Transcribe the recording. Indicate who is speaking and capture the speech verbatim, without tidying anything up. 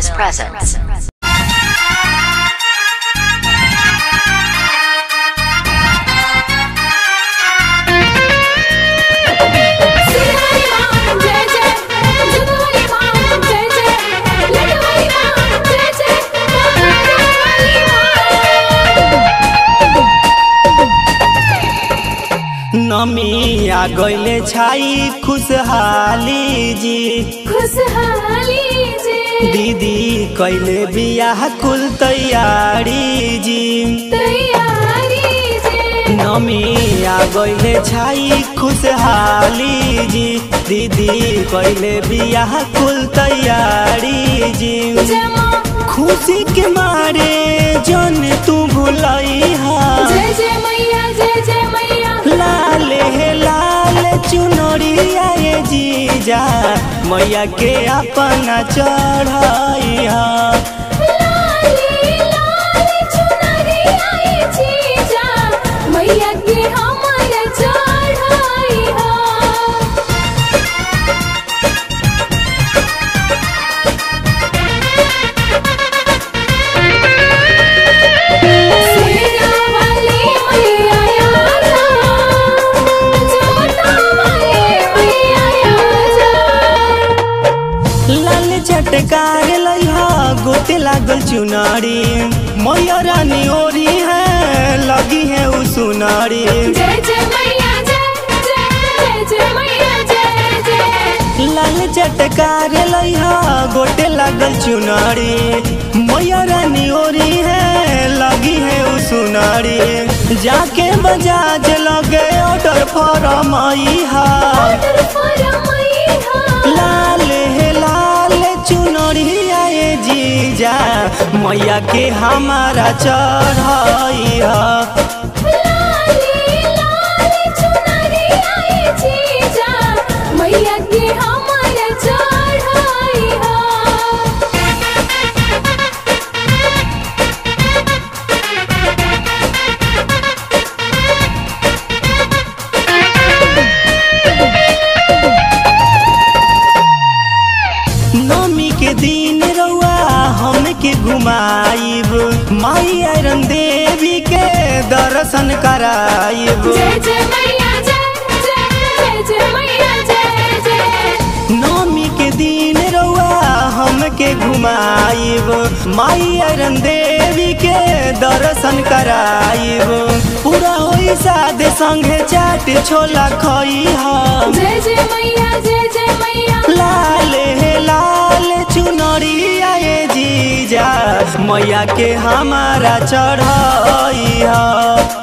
Speaker 1: Films presents.
Speaker 2: नमी आ गईले छाई खुशहाली जी
Speaker 3: खुशहाली जी
Speaker 2: दीदी कैले बियाह कुल तैयारी जी
Speaker 3: तैयारी जी
Speaker 2: नमी आ गईले छाई खुशहाली जी दीदी कैले बियाह कुल तैयारी जी खुशी के मारे जन तू भुलाई हा
Speaker 3: जय जय मैया जय जय मैया
Speaker 2: लाल हे लाल चुनरिया ये जीजा मैया के अपना चढ़ाइया
Speaker 3: लाली लाली चुनरिया ये जीजा मैया के हमारा चढ़ाई हा सेरा वाली मैया आजा जोता वाली मैया आजा
Speaker 2: लाल झटकार लइहा गोते लागल चुनारी मैया रानी ओरी है लगी है उ सुनारी
Speaker 3: जय जय मैया जय जय जय मैया जय जय
Speaker 2: लाल झटकार लइहा गोते लागल चुनारी मैया रानी ओरी है लगी है उ सुनारी जाके बजाज लगे ऑर्डर फरमाइहा
Speaker 3: ऑर्डर फरमाइहा
Speaker 2: लाल हे लाल चुनरिया ये जीजा मैया के हमारा चढ़ाइया
Speaker 3: लाली लाली चुनरिया ये जीजा मैया के हमारा चढ़ाई हा
Speaker 2: नमी के दिन रउआ हमके घुमाइब माई आयरन देवी के दर्शन कराइब
Speaker 3: जय जय मैया जय जय जय मैया जय जय
Speaker 2: नमी के दिन रउआ हमके घुमाइब माई आयरन देवी के दर्शन कराइब पूरा होई सादे संगे चाट छोला खइहा
Speaker 3: जय जय मैया जय जय मैया
Speaker 2: लाल हे लाल चुनरिया ये जीजा मैया के हमारा चढ़ाइया